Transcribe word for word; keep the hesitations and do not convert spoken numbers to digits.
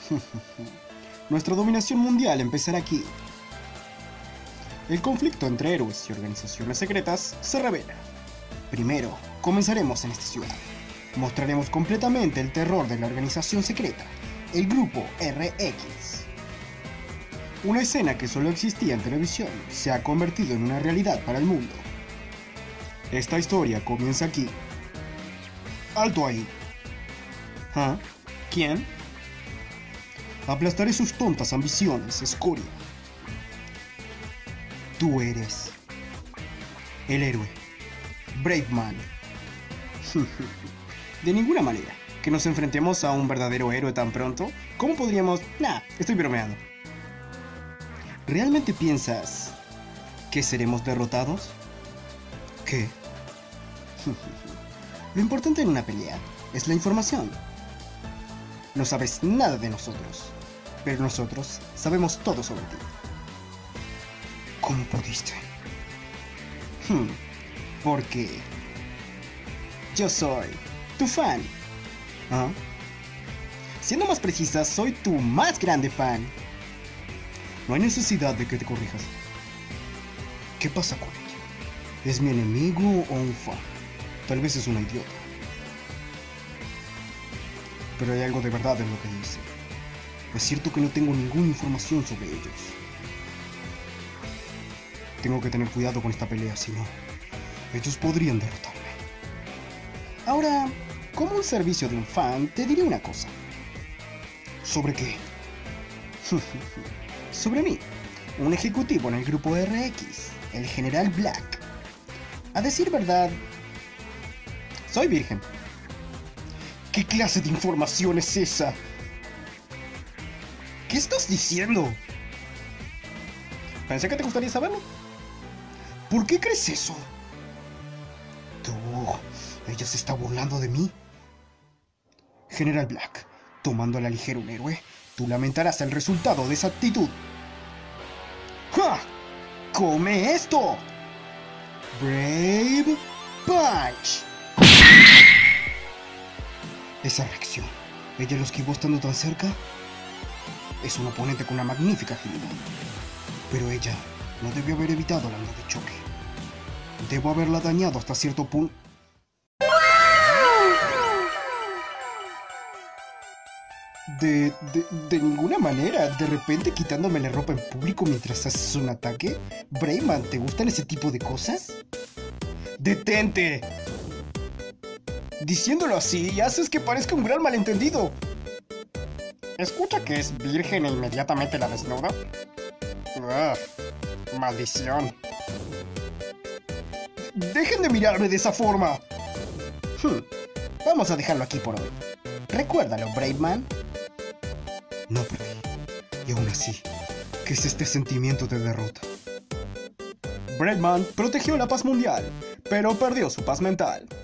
Nuestra dominación mundial empezará aquí. El conflicto entre héroes y organizaciones secretas se revela. Primero, comenzaremos en esta ciudad. Mostraremos completamente el terror de la organización secreta, el Grupo R X. Una escena que solo existía en televisión se ha convertido en una realidad para el mundo. Esta historia comienza aquí. ¡Alto ahí! ¿Ah? ¿Quién? Aplastaré sus tontas ambiciones, escoria. Tú eres el héroe, Brave Man. De ninguna manera. ¿Que nos enfrentemos a un verdadero héroe tan pronto? ¿Cómo podríamos...? Nah, estoy bromeando. ¿Realmente piensas que seremos derrotados? ¿Qué? Lo importante en una pelea es la información. No sabes nada de nosotros, pero nosotros sabemos todo sobre ti. ¿Cómo pudiste? Hmm, porque yo soy tu fan. ¿Ah? Siendo más precisa, soy tu más grande fan. No hay necesidad de que te corrijas. ¿Qué pasa con ella? ¿Es mi enemigo o un fan? Tal vez es una idiota. Pero hay algo de verdad en lo que dice. Es cierto que no tengo ninguna información sobre ellos. Tengo que tener cuidado con esta pelea, si no, ellos podrían derrotarme. Ahora, como un servicio de un fan, te diré una cosa. ¿Sobre qué? Sobre mí, un ejecutivo en el grupo R X, el General Black. A decir verdad, soy virgen. ¿Qué clase de información es esa? ¿Qué estás diciendo? Pensé que te gustaría saberlo. ¿Por qué crees eso? Tú... ¿Ella se está burlando de mí? General Black, tomando a la ligera un héroe, tú lamentarás el resultado de esa actitud. ¡Ja! ¡Come esto! Brave Punch. Esa reacción, ¿ella lo esquivó estando tan cerca? Es un oponente con una magnífica agilidad. Pero ella no debió haber evitado la onda de choque. Debo haberla dañado hasta cierto punto. De, de, de ninguna manera. De repente quitándome la ropa en público mientras haces un ataque. Brayman, ¿te gustan ese tipo de cosas? ¡Detente! Diciéndolo así, haces que parezca un gran malentendido. ¿Escucha que es virgen e inmediatamente la desnuda? Ugh, maldición. ¡Dejen de mirarme de esa forma! Hmm, vamos a dejarlo aquí por hoy. Recuérdalo, Brave Man. No perdí. Y aún así, ¿qué es este sentimiento de derrota? Brave Man protegió la paz mundial, pero perdió su paz mental.